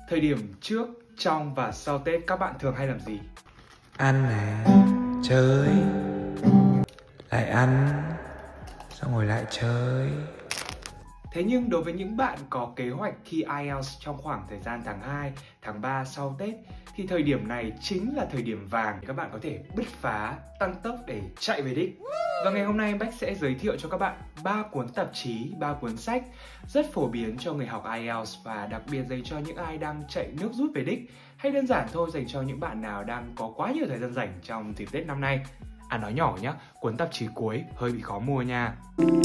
Thời điểm trước, trong và sau Tết các bạn thường hay làm gì? Ăn này, chơi, lại ăn, xong rồi lại chơi. Thế nhưng đối với những bạn có kế hoạch thi IELTS trong khoảng thời gian tháng 2, tháng 3 sau Tết thì thời điểm này chính là thời điểm vàng để các bạn có thể bứt phá, tăng tốc để chạy về đích. Và ngày hôm nay Bách sẽ giới thiệu cho các bạn 3 cuốn tạp chí, 3 cuốn sách rất phổ biến cho người học IELTS và đặc biệt dành cho những ai đang chạy nước rút về đích, hay đơn giản thôi dành cho những bạn nào đang có quá nhiều thời gian rảnh trong dịp Tết năm nay. Nói nhỏ nhá, cuốn tạp chí cuối hơi bị khó mua nha.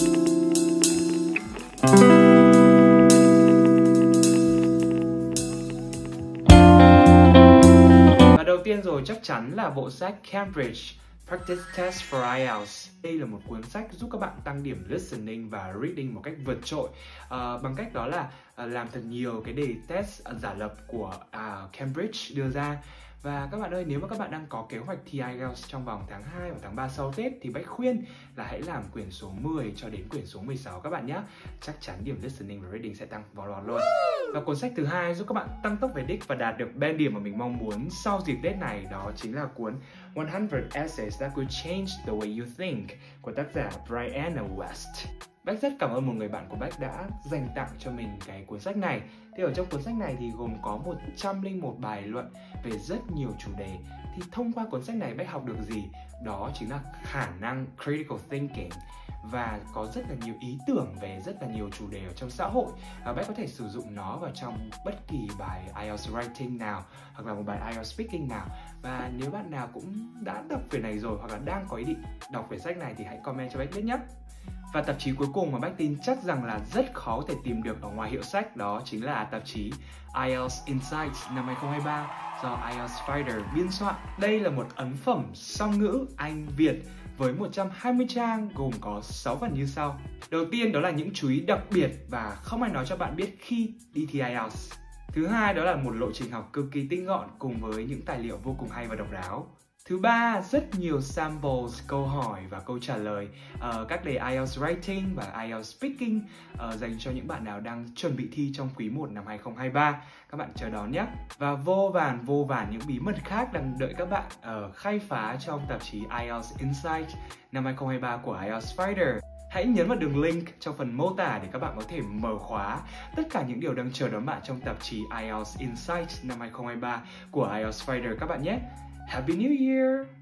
Và đầu tiên rồi chắc chắn là bộ sách Cambridge Practice Test for IELTS. Đây là một cuốn sách giúp các bạn tăng điểm listening và reading một cách vượt trội bằng cách đó là làm thật nhiều cái đề test giả lập của Cambridge đưa ra. Và các bạn ơi, nếu mà các bạn đang có kế hoạch thi IELTS trong vòng tháng 2 và tháng 3 sau Tết thì Bách khuyên là hãy làm quyển số 10 cho đến quyển số 16 các bạn nhé. Chắc chắn điểm listening và reading sẽ tăng vọt vọt luôn. Và cuốn sách thứ hai giúp các bạn tăng tốc về đích và đạt được band điểm mà mình mong muốn sau dịp Tết này, đó chính là cuốn 100 Essays That Will Change the Way You Think của tác giả Brianna West. Bách rất cảm ơn một người bạn của Bách đã dành tặng cho mình cái cuốn sách này. Thì ở trong cuốn sách này thì gồm có 101 bài luận về rất nhiều chủ đề. Thì thông qua cuốn sách này Bách học được gì? Đó chính là khả năng critical thinking và có rất là nhiều ý tưởng về rất là nhiều chủ đề ở trong xã hội. Bách có thể sử dụng nó vào trong bất kỳ bài IELTS writing nào hoặc là một bài IELTS speaking nào. Và nếu bạn nào cũng đã đọc quyển này rồi hoặc là đang có ý định đọc quyển sách này thì hãy comment cho Bách biết nhé. Và tạp chí cuối cùng mà Bách tin chắc rằng là rất khó thể tìm được ở ngoài hiệu sách, đó chính là tạp chí IELTS Insights năm 2023 do IELTS Fighter biên soạn. Đây là một ấn phẩm song ngữ Anh-Việt với 120 trang gồm có 6 phần như sau. Đầu tiên đó là những chú ý đặc biệt và không ai nói cho bạn biết khi đi thi IELTS. Thứ hai đó là một lộ trình học cực kỳ tinh gọn cùng với những tài liệu vô cùng hay và độc đáo. Thứ ba, rất nhiều samples, câu hỏi và câu trả lời các đề IELTS Writing và IELTS Speaking dành cho những bạn nào đang chuẩn bị thi trong quý 1 năm 2023. Các bạn chờ đón nhé! Và vô vàn những bí mật khác đang đợi các bạn khai phá trong tạp chí IELTS Insights năm 2023 của IELTS Fighter. Hãy nhấn vào đường link trong phần mô tả để các bạn có thể mở khóa tất cả những điều đang chờ đón bạn trong tạp chí IELTS Insights năm 2023 của IELTS Fighter các bạn nhé! Happy New Year!